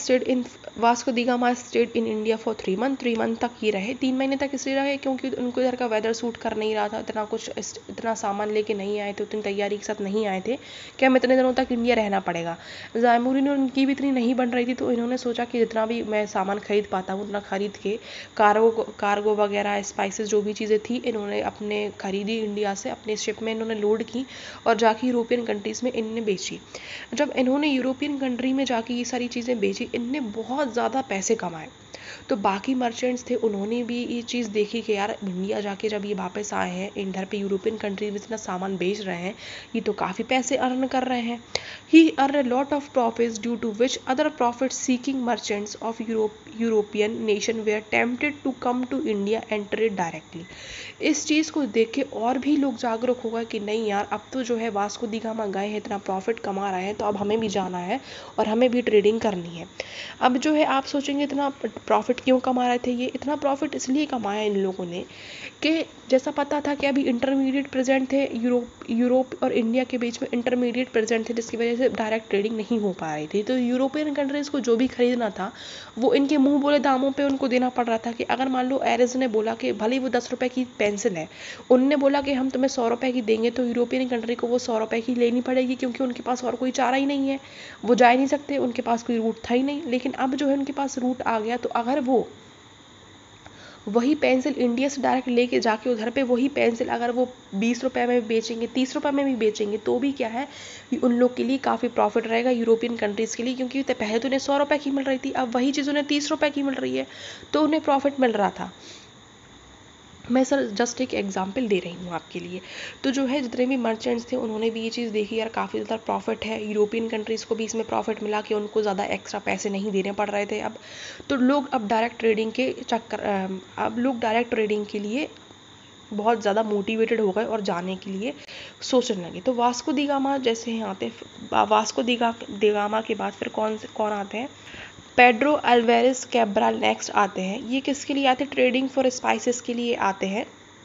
stayed in India for 3 month. 3 month तक ये रहे, 3 महीने तक इसलिए रहे क्योंकि उनको इधर का वेदर सूट कर नहीं रहा था। इतना सामान लेके नहीं आए थे, उतनी तैयारी के साथ नहीं आए थे कि हम इतने दिनों तक इंडिया रहना पड़ेगा। जैमोरिन उनकी भी इतनी नहीं बन रही थी, तो इन्होंने सोचा कि जितना भी मैं सामान खरीद पाता हूँ उतना खरीद के कार्गो वगैरह स्पाइसेस जो भी चीज़ें थी इन्होंने अपने खरीदी इंडिया से, अपने शिप में इन्होंने लोड की और जाके यूरोपियन कंट्रीज़ में इन्होंने बेची। जब इन्होंने यूरोपियन कंट्री में जाके ये सारी चीज़ें बेची, इनने बहुत ज़्यादा पैसे कमाए। तो बाकी मर्चेंट्स थे, उन्होंने भी ये चीज़ देखी कि यार इंडिया जाके जब ये वापस आए हैं, इधर पे यूरोपियन कंट्री में इतना सामान बेच रहे हैं, ये तो काफ़ी पैसे अर्न कर रहे हैं। He earn a lot of profits due to which other profit seeking merchants of European nation were tempted to come to India and trade directly. इस चीज़ को देख के और भी लोग जागरूक हो गए कि नहीं यार, अब तो जो है वास्को दी गामा गए हैं, इतना प्रॉफिट कमा रहे हैं, तो अब हमें भी जाना है और हमें भी ट्रेडिंग करनी है। अब जो है आप सोचेंगे इतना प्रॉफिट क्यों कमा रहे थे, ये इतना प्रॉफिट इसलिए कमाया इन लोगों ने कि जैसा पता था कि अभी इंटरमीडिएट प्रेजेंट थे, यूरोप और इंडिया के बीच में इंटरमीडिएट प्रेजेंट थे, जिसकी वजह से डायरेक्ट ट्रेडिंग नहीं हो पा रही थी। तो यूरोपियन कंट्रीज़ को जो भी खरीदना था वो इनके मुंह बोले दामों पे उनको देना पड़ रहा था। कि अगर मान लो एरज ने बोला कि भले वो 10 रुपये की पेंसिल है, उनने बोला कि हम तुम्हें 100 रुपये की देंगे, तो यूरोपियन कंट्री को वो 100 रुपये की लेनी पड़ेगी, क्योंकि उनके पास और कोई चारा ही नहीं है, वो जा ही नहीं सकते, उनके पास कोई रूट था ही नहीं। लेकिन अब जो है उनके पास रूट आ गया, तो अगर वो वही पेंसिल इंडिया से डायरेक्ट लेके जाके उधर पे वही पेंसिल अगर वो 20 रुपये में बेचेंगे, 30 रुपये में भी बेचेंगे, तो भी क्या है, उन लोग के लिए काफ़ी प्रॉफिट रहेगा यूरोपियन कंट्रीज़ के लिए। क्योंकि पहले तो उन्हें 100 रुपये की मिल रही थी, अब वही चीज़ उन्हें 30 रुपये की मिल रही है, तो उन्हें प्रॉफिट मिल रहा था। मैं सर जस्ट एक एग्जांपल दे रही हूँ आपके लिए। तो जो है जितने भी मर्चेंट्स थे उन्होंने भी ये चीज़ देखी, यार काफ़ी ज़्यादा प्रॉफिट है, यूरोपियन कंट्रीज़ को भी इसमें प्रॉफिट मिला कि उनको ज़्यादा एक्स्ट्रा पैसे नहीं देने पड़ रहे थे अब। तो लोग अब डायरेक्ट ट्रेडिंग के लिए बहुत ज़्यादा मोटिवेटेड हो गए और जाने के लिए सोचने लगे। तो वास्को दी गामा जैसे हैं आते हैं, वास्को दी गामा के बाद फिर कौन आते हैं, पेड्रो अल्वेरेस कैब्राल नेक्स्ट आते हैं। ये किसके लिए आते हैं, ट्रेडिंग फॉर स्पाइसेस के लिए आते हैं।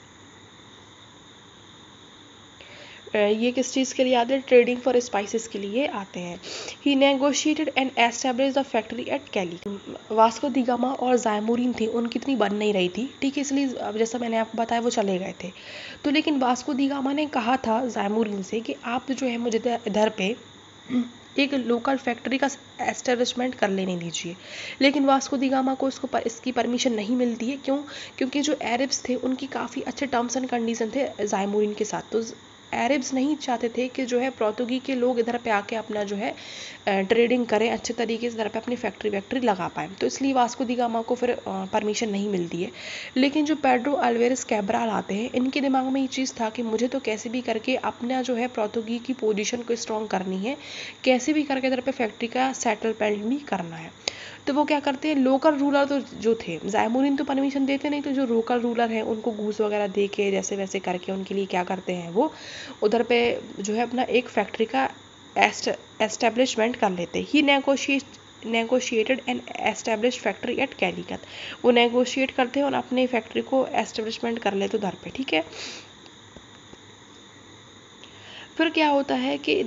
ये किस चीज़ के लिए आते हैं, ट्रेडिंग फॉर स्पाइसेस के लिए आते हैं। He negotiated and establish the factory at Calicut. Vasco da Gama और जैमोरिन थी, उनकी इतनी बन नहीं रही थी, ठीक है, इसलिए अब जैसा मैंने आपको बताया वो चले गए थे। तो लेकिन वास्को दी गामा ने कहा था जैमोरिन से कि आप जो है मुझे इधर पे एक लोकल फैक्ट्री का एस्टेब्लिशमेंट कर लेने दीजिए। लेकिन वास्को दी गामा को इसकी परमिशन नहीं मिलती है। क्यों? क्योंकि जो अरब्स थे उनकी काफ़ी अच्छे टर्म्स एंड कंडीशन थे जैमोरिन के साथ। तो अरब्स नहीं चाहते थे कि जो है पोर्तुगी के लोग इधर पे आके अपना जो है ट्रेडिंग करें अच्छे तरीके से, इधर पे अपनी फैक्ट्री लगा पाएँ, तो इसलिए वास्को दी गामा को फिर परमिशन नहीं मिलती है। लेकिन जो पेड्रो अल्वेरेस कैब्राल आते हैं, इनके दिमाग में ये चीज़ था कि मुझे तो कैसे भी करके अपना जो है पोर्तुगी की पोजीशन को स्ट्रॉन्ग करनी है, कैसे भी करके इधर पे फैक्ट्री का सेटलमेंट भी करना है। तो वो क्या करते हैं, लोकल रूलर तो जो थे, ज़ायमुरीन तो परमिशन देते नहीं, तो जो लोकल रूलर हैं उनको घूस वगैरह दे के जैसे वैसे करके उनके लिए क्या करते हैं, वो उधर पे जो है अपना एक फैक्ट्री का एस्टेब्लिशमेंट कर लेते हैं। He negotiated and establish factory at Calicut. वो नेगोशिएट करते हैं और अपने फैक्ट्री को एस्टेब्लिशमेंट कर लेते उधर पे, ठीक है। फिर क्या होता है कि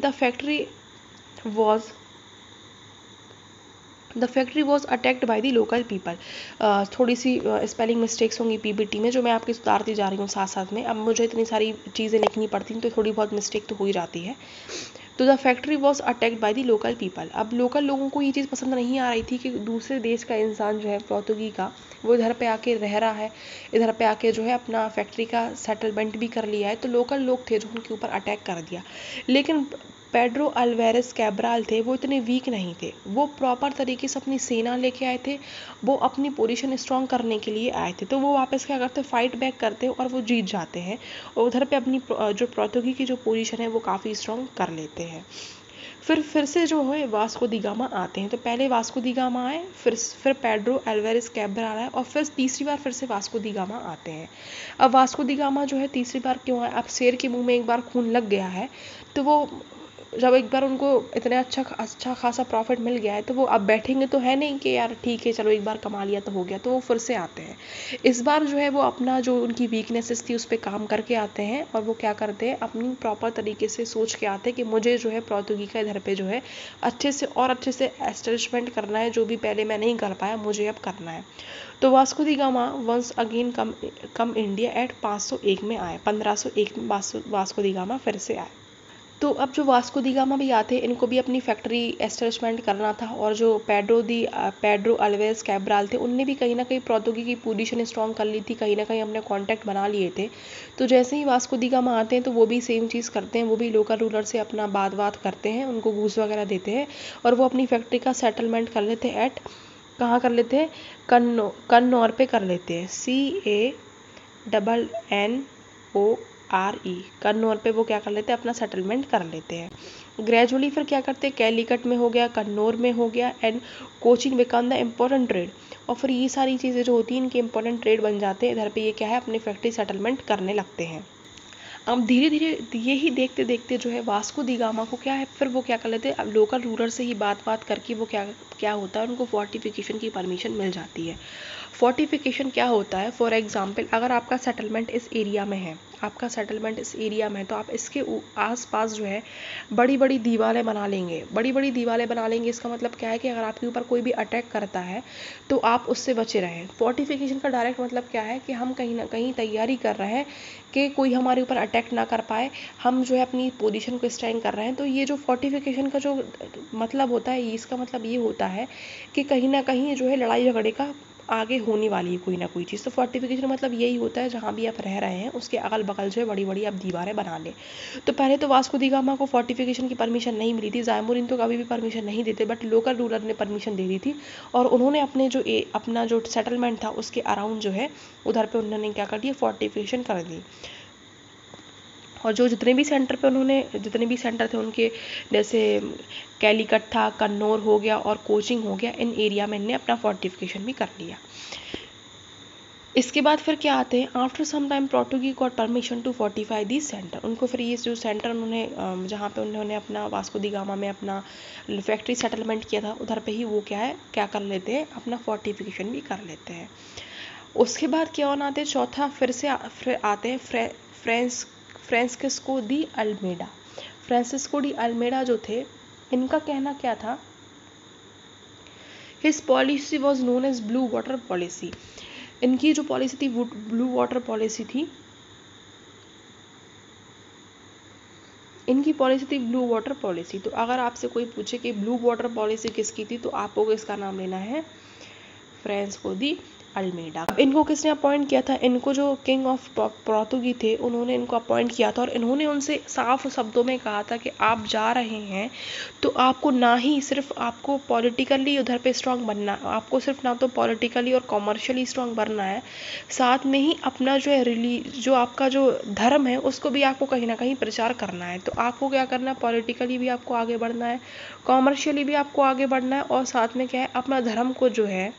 the factory was attacked by the local people. थोड़ी सी स्पेलिंग मिस्टेक्स होंगी पीपीटी में, जो मैं आपकी सुधारती जा रही हूँ साथ साथ में। अब मुझे इतनी सारी चीज़ें लिखनी पड़ती हैं तो थोड़ी बहुत मिस्टेक तो हो ही जाती है। तो the factory was attacked by the local people. अब लोकल लोगों को ये चीज़ पसंद नहीं आ रही थी कि दूसरे देश का इंसान जो है पोर्तुगी का, वो इधर पे आके रह रहा है, इधर पे आके जो है अपना फैक्ट्री का सेटलमेंट भी कर लिया है। तो लोकल लोग थे जो उनके ऊपर अटैक कर दिया। लेकिन पेड्रो अल्वेरेस कैब्राल थे, वो इतने वीक नहीं थे, वो प्रॉपर तरीके से अपनी सेना लेके आए थे, वो अपनी पोजीशन स्ट्रॉन्ग करने के लिए आए थे। तो वो वापस क्या करते हैं, फाइट बैक करते हैं और वो जीत जाते हैं, और उधर पे अपनी जो पोर्तुगी की जो पोजीशन है वो काफ़ी स्ट्रॉन्ग कर लेते हैं। फिर से जो है वास्को दी गामा आते हैं। तो पहले वास्को दी गामा आए, फिर पेड्रो अल्वेरेस कैब्राल आए, और फिर तीसरी बार फिर से वास्को दी गामा आते हैं। अब वास्को दी गामा जो है तीसरी बार क्यों आए, अब शेर के मुंह में एक बार खून लग गया है, तो वो जब एक बार उनको इतना अच्छा खासा प्रॉफिट मिल गया है, तो वो अब बैठेंगे तो है नहीं कि यार ठीक है चलो एक बार कमा लिया तो हो गया, तो वो फिर से आते हैं। इस बार जो है वो अपना जो उनकी वीकनेसेस थी उस पर काम करके आते हैं, और वो क्या करते हैं, अपनी प्रॉपर तरीके से सोच के आते हैं कि मुझे जो है पोर्तुगी का इधर पे जो है अच्छे से एस्टेब्लिशमेंट करना है, जो भी पहले मैं नहीं कर पाया मुझे अब करना है। तो Vasco da Gama once again come India at 501 में आए, 1501 में वास्को दी गामा फिर से आए। तो अब जो वास्को दी गामा भी आते, इनको भी अपनी फैक्ट्री एस्टेब्लिशमेंट करना था, और जो पेड्रो अल्वेस कैब्राल थे, उनने भी कहीं ना कहीं पोर्तुगी की पोजीशन स्ट्रॉन्ग कर ली थी, कहीं ना कहीं अपने कॉन्टैक्ट बना लिए थे। तो जैसे ही वास्को दी गामा आते हैं तो वो भी सेम चीज़ करते हैं, वो भी लोकल रूलर से अपना बात करते हैं, उनको घूस वगैरह देते हैं, और वो अपनी फैक्ट्री का सेटलमेंट कर लेते हैं कहाँ कर लेते हैं, कन्नौर पे कर लेते हैं, CANNORE, कन्नौर पे वो क्या कर लेते हैं, अपना सेटलमेंट कर लेते हैं। ग्रेजुअली फिर क्या करते हैं, कैलीकट में हो गया, कन्नौर में हो गया, and Cochin become the important trade. और फिर ये सारी चीज़ें जो होती हैं इनके इंपॉर्टेंट ट्रेड बन जाते हैं, इधर पे ये क्या है, अपनी फैक्ट्री सेटलमेंट करने लगते हैं। अब धीरे धीरे यही देखते देखते जो है वास्को दी गामा को क्या है, फिर वो क्या कर लेते हैं, अब लोकल रूलर से ही बात करके वो क्या होता है, उनको फोर्टिफिकेशन की परमिशन मिल जाती है। फोर्टिफिकेशन क्या होता है, फॉर एग्जांपल अगर आपका सेटलमेंट इस एरिया में है, तो आप इसके आस पास जो है बड़ी बड़ी दीवारें बना लेंगे। इसका मतलब क्या है कि अगर आपके ऊपर कोई भी अटैक करता है तो आप उससे बचे रहें। फोर्टिफिकेशन का डायरेक्ट मतलब क्या है कि हम कहीं ना कहीं तैयारी कर रहे हैं कि कोई हमारे ऊपर अटैक ना कर पाए, हम जो है अपनी पोजीशन को स्ट्रेंथ कर रहे हैं। तो ये जो फोर्टिफिकेशन का जो मतलब होता है, इसका मतलब ये होता है कि कहीं ना कहीं जो है लड़ाई झगड़े का आगे होने वाली है कोई ना कोई चीज़। तो फोर्टिफिकेशन मतलब यही होता है, जहाँ भी आप रह रहे हैं उसके अगल बगल जो है बड़ी बड़ी आप दीवारें बना लें। तो पहले तो वास्को दी गामा को फोर्टिफिकेशन की परमिशन नहीं मिली थी, ज़ायमुरीन तो कभी भी परमिशन नहीं देते, बट लोकल रूलर ने परमिशन दे दी थी, और उन्होंने अपना जो सेटलमेंट था उसके अराउंड जो है उधर पे उन्होंने क्या कर दिया, फोर्टिफिकेशन कर दी। और जितने भी सेंटर थे उनके, जैसे कैलीकट था, कन्नौर हो गया और कोचिंग हो गया, इन एरिया में इनने अपना फोर्टिफिकेशन भी कर लिया। इसके बाद फिर क्या आते हैं, after some time Portuguese got permission to fortify this centre. उनको फिर ये जो सेंटर उन्होंने जहाँ पे उन्होंने अपना वास्को दी गामा में अपना फैक्ट्री सेटलमेंट किया था, उधर पे ही वो क्या कर लेते हैं, अपना फोर्टिफिकेशन भी कर लेते हैं। उसके बाद क्या ऑन आते हैं, चौथा फिर आते हैं फ्रांसिस्को डी अल्मेडा जो थे, इनका कहना क्या था, his policy was known as blue water policy. इनकी जो पॉलिसी थी वो ब्लू वाटर पॉलिसी थी। तो अगर आपसे कोई पूछे कि ब्लू वाटर पॉलिसी किसकी थी, तो आपको इसका नाम लेना है फ्रांसिस्को डी अल्मेडा। अब इनको किसने अपॉइंट किया था? इनको जो किंग ऑफ पोर्तुगी थे उन्होंने इनको अपॉइंट किया था और इन्होंने उनसे साफ शब्दों में कहा था कि आप जा रहे हैं तो आपको ना ही सिर्फ आपको पॉलिटिकली उधर पे स्ट्रांग बनना, आपको सिर्फ ना तो पॉलिटिकली और कॉमर्शियली स्ट्रांग बनना है, साथ में ही अपना जो है जो आपका जो धर्म है उसको भी आपको कहीं ना कहीं प्रचार करना है। तो आपको क्या करना है? पॉलिटिकली भी आपको आगे बढ़ना है, कॉमर्शियली भी आपको आगे बढ़ना है और साथ में क्या है, अपना धर्म को जो है,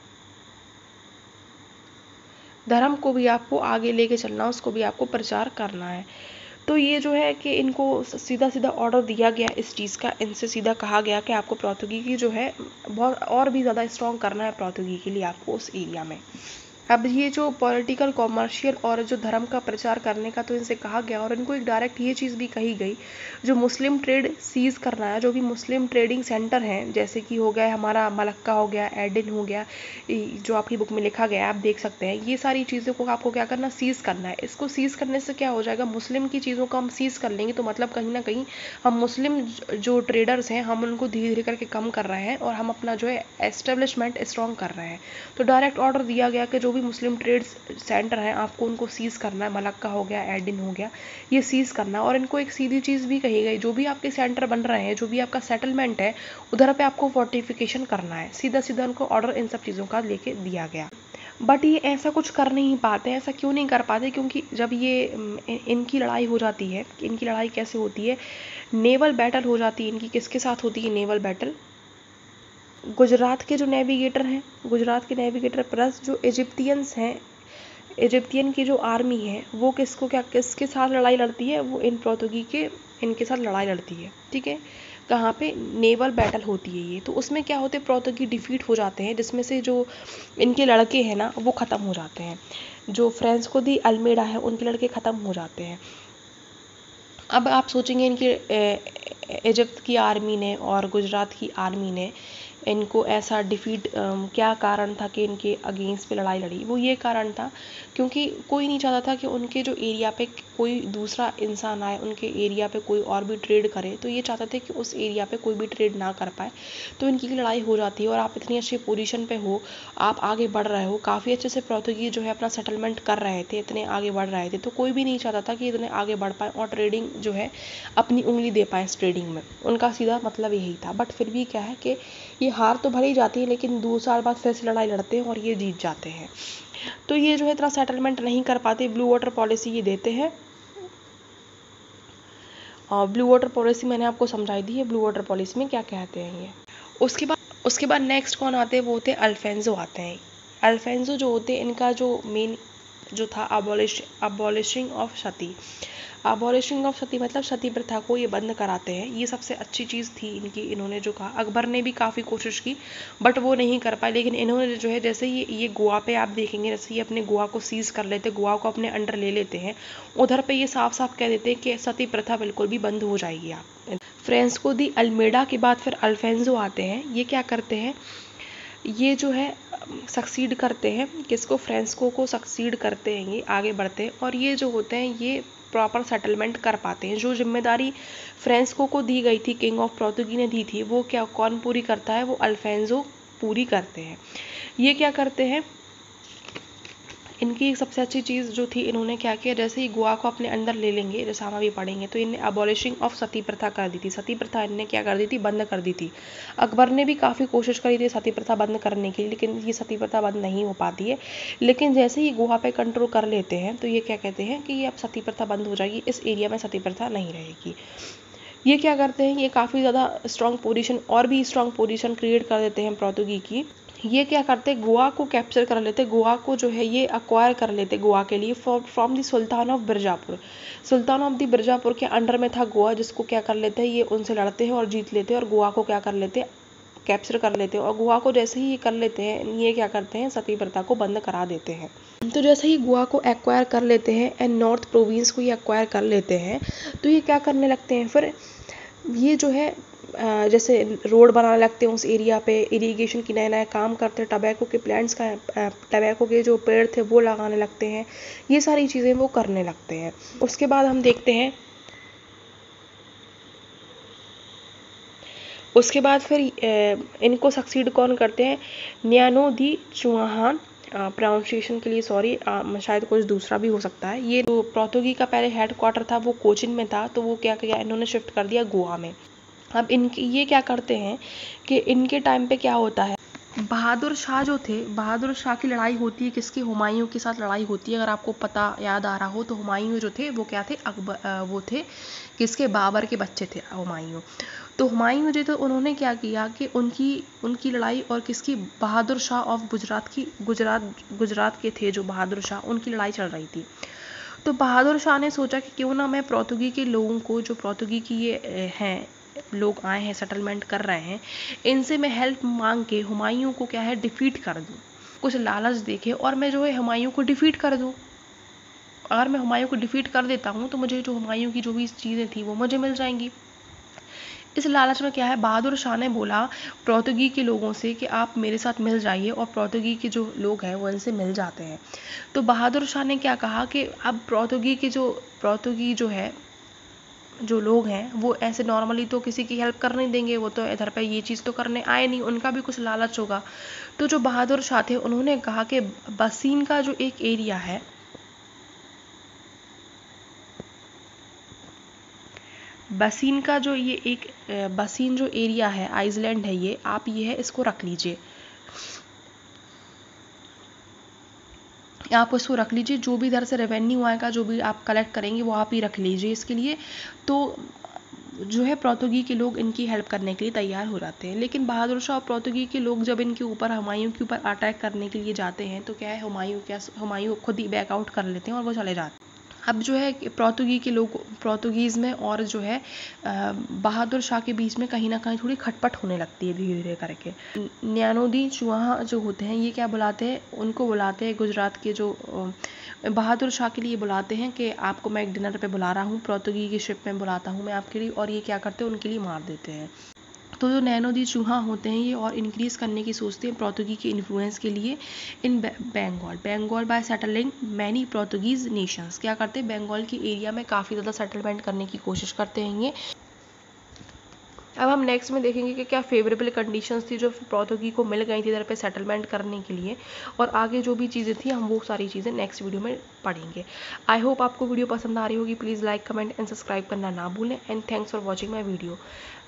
धर्म को भी आपको आगे लेके चलना, उसको भी आपको प्रचार करना है। तो ये जो है कि इनको सीधा सीधा ऑर्डर दिया गया इस चीज़ का, इनसे सीधा कहा गया कि आपको प्रौद्योगिकी जो है बहुत और भी ज़्यादा स्ट्रॉन्ग करना है प्रौद्योगिकी के लिए आपको उस एरिया में। अब ये जो पॉलिटिकल, कॉमर्शियल और जो धर्म का प्रचार करने का तो इनसे कहा गया और इनको एक डायरेक्ट ये चीज़ भी कही गई, जो मुस्लिम ट्रेड सीज करना है, जो भी मुस्लिम ट्रेडिंग सेंटर हैं, जैसे कि हो गया हमारा मलक्का, हो गया एडिन, हो गया जो आपकी बुक में लिखा गया है, आप देख सकते हैं, ये सारी चीज़ों को आपको क्या करना? सीज करना है। इसको सीज करने से क्या हो जाएगा? मुस्लिम की चीज़ों को हम सीज कर लेंगे तो मतलब कहीं ना कहीं हम मुस्लिम जो ट्रेडर्स हैं हम उनको धीरे धीरे करके कम कर रहे हैं और हम अपना जो है एस्टेब्लिशमेंट स्ट्रॉन्ग कर रहे हैं। तो डायरेक्ट ऑर्डर दिया गया कि जो भी मुस्लिम ट्रेड सेंटर हैं आपको उनको सीज करना है, मलक्का हो गया, एडिन हो गया, ये सीज करना है। और इनको एक सीधी चीज़ भी कही गई, जो भी आपके सेंटर बन रहे हैं, जो भी आपका सेटलमेंट है, उधर पे आपको फोर्टिफिकेशन करना है। सीधा सीधा उनको ऑर्डर इन सब चीज़ों का लेके दिया गया। बट ये ऐसा कुछ कर नहीं पाते। ऐसा क्यों नहीं कर पाते? क्योंकि जब ये इनकी लड़ाई हो जाती है, इनकी लड़ाई कैसे होती है? नेवल बैटल हो जाती है इनकी। किसके साथ होती है नेवल बैटल? गुजरात के जो नेविगेटर हैं, गुजरात के नेविगेटर प्लस जो इजिप्तियंस हैं, इजिप्तियन की जो आर्मी है वो किसके साथ लड़ाई लड़ती है? वो इन पोर्तुगी के इनके साथ लड़ाई लड़ती है। ठीक है, कहाँ पे? नेवल बैटल होती है ये। तो उसमें क्या होते हैं? पोर्तुगी डिफीट हो जाते हैं, जिसमें से जो इनके लड़के हैं ना वो ख़त्म हो जाते हैं। जो फ्रांसिस्को दी अल्मेडा है उनके लड़के ख़त्म हो जाते हैं। अब आप सोचेंगे इनकी इजिप्ट की आर्मी ने और गुजरात की आर्मी ने इनको ऐसा डिफीट क्या कारण था कि इनके अगेंस्ट पे लड़ाई लड़ी? वो ये कारण था क्योंकि कोई नहीं चाहता था कि उनके जो एरिया पे कोई दूसरा इंसान आए, उनके एरिया पे कोई और भी ट्रेड करे। तो ये चाहते थे कि उस एरिया पे कोई भी ट्रेड ना कर पाए। तो इनकी लड़ाई हो जाती है और आप इतनी अच्छी पोजीशन पे हो, आप आगे बढ़ रहे हो, काफ़ी अच्छे से पोर्तुगीज जो है अपना सेटलमेंट कर रहे थे, इतने आगे बढ़ रहे थे, तो कोई भी नहीं चाहता था कि इतने आगे बढ़ पाए और ट्रेडिंग जो है अपनी उंगली दे पाए इस ट्रेडिंग में। उनका सीधा मतलब यही था। बट फिर भी क्या है कि ये हार तो भली जाती है, लेकिन 2 साल बाद फिर से लड़ाई लड़ते हैं और ये जीत जाते हैं। तो ये जो है इतना सेटलमेंट नहीं कर पाते। ब्लू वाटर पॉलिसी ये देते हैं। और ब्लू वाटर पॉलिसी मैंने आपको समझाई दी है, ब्लू वाटर पॉलिसी में क्या कहते हैं ये। उसके बाद नेक्स्ट कौन आते हैं? वो होते हैं अल्फेंजो आते हैं। अल्फेंजो जो होते हैं, इनका जो मेन जो था abolishing of sati. Abolishing of sati मतलब सती प्रथा को ये बंद कराते हैं। ये सबसे अच्छी चीज़ थी इनकी। इन्होंने जो कहा, अकबर ने भी काफ़ी कोशिश की बट वो नहीं कर पाए। लेकिन इन्होंने जो है, जैसे ये गोवा पे आप देखेंगे, जैसे ये अपने गोवा को सीज कर लेते, गोवा को अपने अंडर ले लेते हैं, उधर पे ये साफ साफ कह देते हैं कि सती प्रथा बिल्कुल भी बंद हो जाएगी। आप फ्रांसिस्को दी अल्मेडा के बाद फिर अल्फेंजो आते हैं। ये क्या करते हैं? ये जो है सक्सीड करते हैं किसको? फ्रांसिस्को को सक्सीड करते हैं, ये आगे बढ़ते हैं और ये जो होते हैं ये प्रॉपर सेटलमेंट कर पाते हैं। जो जिम्मेदारी फ्रांसिस्को को दी गई थी, किंग ऑफ पोर्तुगी ने दी थी, वो क्या कौन पूरी करता है? वो अल्फेंजो पूरी करते हैं। ये क्या करते हैं? इनकी एक सबसे अच्छी चीज़ जो थी, इन्होंने क्या किया, जैसे ही गोवा को अपने अंदर ले लेंगे, जैसे हम अभी पढ़ेंगे, तो इनने अबॉलिशिंग ऑफ सती प्रथा कर दी थी। सती प्रथा इनने क्या कर दी थी? बंद कर दी थी। अकबर ने भी काफ़ी कोशिश करी थी सती प्रथा बंद करने की, लेकिन ये सती प्रथा बंद नहीं हो पाती है। लेकिन जैसे ही गोवा पे कंट्रोल कर लेते हैं तो ये क्या कहते हैं कि ये अब सती प्रथा बंद हो जाएगी, इस एरिया में सती प्रथा नहीं रहेगी। ये क्या करते हैं? ये काफ़ी ज़्यादा स्ट्रॉन्ग पोजीशन और भी स्ट्रॉन्ग पोजीशन क्रिएट कर देते हैं पोर्तुगी की। ये क्या करते? गोवा को कैप्चर कर लेते, गोवा को जो है ये अक्वायर कर लेते गोवा के लिए from the sultan of Bijapur. Sultan of the Bijapur के अंडर में था गोवा, जिसको क्या कर लेते हैं? ये उनसे लड़ते हैं और जीत लेते हैं और गोवा को क्या कर लेते हैं? कैप्चर कर लेते हैं। और गोवा को जैसे ही ये कर लेते हैं, ये क्या करते हैं? सती प्रथा को बंद करा देते हैं। तो जैसे ही गोवा को एक्वायर कर लेते हैं एंड नॉर्थ प्रोविंस को ये एक्वायर कर लेते हैं, तो ये क्या करने लगते हैं फिर? ये जो है जैसे रोड बनाने लगते हैं उस एरिया पे, इरिगेशन की नए नए काम करते हैं, टबैको के प्लांट्स का टबैको के जो पेड़ थे वो लगाने लगते हैं, ये सारी चीज़ें वो करने लगते हैं। उसके बाद हम देखते हैं, उसके बाद फिर इनको सक्सीड कौन करते हैं? न्यानो दी चुआहान प्रोनाउंसिएशन के लिए सॉरी, शायद कुछ दूसरा भी हो सकता है। ये जो पोर्तुगी का पहले हेड क्वार्टर था वो कोचिन में था, तो वो क्या किया इन्होंने, शिफ्ट कर दिया गोवा में। अब इनकी ये क्या करते हैं कि इनके टाइम पे क्या होता है, बहादुर शाह जो थे, बहादुर शाह की लड़ाई होती है किसकी, हुमायूं के साथ लड़ाई होती है। अगर आपको पता याद आ रहा हो तो हुमायूं जो थे वो क्या थे, वो थे किसके, बाबर के बच्चे थे हुमायूं। तो हुमायूं जो थे उन्होंने क्या किया कि उनकी लड़ाई और किसकी, बहादुर शाह ऑफ गुजरात की, गुजरात के थे जो बहादुर शाह, उनकी लड़ाई चल रही थी। तो बहादुर शाह ने सोचा कि क्यों ना मैं पोर्तुगी के लोगों को, जो पोर्तुगी की ये हैं लोग आए हैं, सेटलमेंट कर रहे हैं, इनसे मैं हेल्प मांग के हुमायूं को क्या है डिफीट कर दूं, कुछ लालच देके, और मैं जो है हुमायूं को डिफीट कर दूं। अगर मैं हुमायूं को डिफीट कर देता हूं तो मुझे जो हुमायूं की जो भी चीज़ें थी वो मुझे मिल जाएंगी। इस लालच में क्या है, बहादुर शाह ने बोला पोर्तुगी के लोगों से कि आप मेरे साथ मिल जाइए, और पोर्तुगी के जो लोग हैं वो इनसे मिल जाते हैं। तो बहादुर शाह ने क्या कहा कि अब पोर्तुगी जो है, जो लोग हैं वो ऐसे नॉर्मली तो किसी की हेल्प कर नहीं देंगे, वो तो इधर पे ये चीज़ तो करने आए नहीं, उनका भी कुछ लालच होगा। तो जो बहादुर शाह थे उन्होंने कहा कि बसीन का जो एक एरिया है, बसीन का जो ये एक बसीन जो एरिया है, आइसलैंड है ये, आप ये है इसको रख लीजिए, आप उसको रख लीजिए, जो भी इधर से रेवेन्यू आएगा, जो भी आप कलेक्ट करेंगे वो आप ही रख लीजिए इसके लिए। तो जो है पोर्तुगी के लोग इनकी हेल्प करने के लिए तैयार हो जाते हैं। लेकिन बहादुर शाह और पोर्तुगी के लोग जब इनके ऊपर, हुमायूं के ऊपर अटैक करने के लिए जाते हैं तो क्या है, हुमायूं खुद ही बैकआउट कर लेते हैं और वो चले जाते हैं। अब जो है पोर्तुगी के लोग, पोर्तुगीज़ में और जो है बहादुर शाह के बीच में कहीं ना कहीं थोड़ी खटपट होने लगती है धीरे धीरे करके। न्यानोदी चुहा जो होते हैं ये क्या बुलाते हैं, उनको बुलाते हैं गुजरात के जो बहादुर शाह के लिए बुलाते हैं कि आपको मैं एक डिनर पे बुला रहा हूँ, पोर्तुगी की शिप में बुलाता हूँ मैं आपके लिए, और ये क्या करते हैं उनके लिए मार देते हैं। तो जो नैनोदी चूहा होते हैं ये और इंक्रीज़ करने की सोचते हैं पोर्तुगी के इन्फ्लुएंस के लिए in Bengal by settling many Portuguese nations. क्या करते हैं, बंगाल की एरिया में काफ़ी ज़्यादा सेटलमेंट करने की कोशिश करते हैं ये। अब हम नेक्स्ट में देखेंगे कि क्या फेवरेबल कंडीशंस थी जो पोर्तुगी को मिल गई थी इधर पे सेटलमेंट करने के लिए, और आगे जो भी चीज़ें थी हम वो सारी चीज़ें नेक्स्ट वीडियो में पढ़ेंगे। आई होप आपको वीडियो पसंद आ रही होगी। Please like, comment and subscribe करना ना भूलें, and thanks for watching my video.